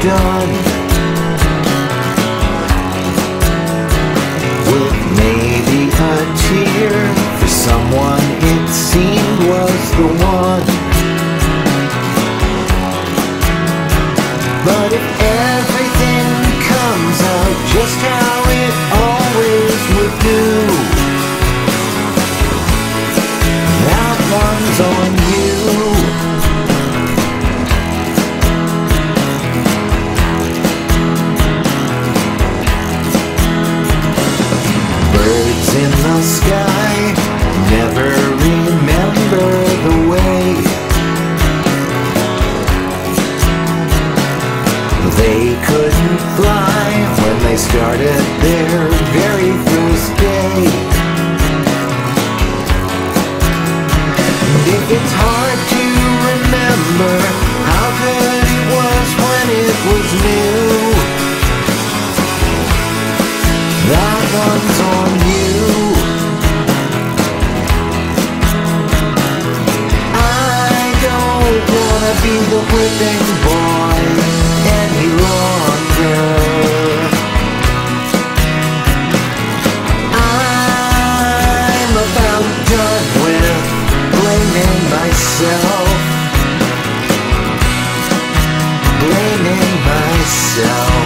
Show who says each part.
Speaker 1: done with maybe a tear for someone it seemed was the one. But if everything comes out just how it always would do, that one's on you. Birds in the sky never remember the way. They couldn't fly when they started their very first day. And if it's hard to remember how good it was when it was new, that one's on you. I don't wanna be the whipping boy any longer. I'm about done with blaming myself, blaming myself.